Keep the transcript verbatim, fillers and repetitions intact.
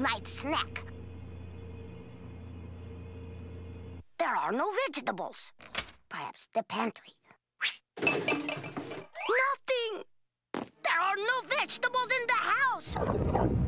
night snack. There are no vegetables. Perhaps the pantry. Nothing! There are no vegetables in the house!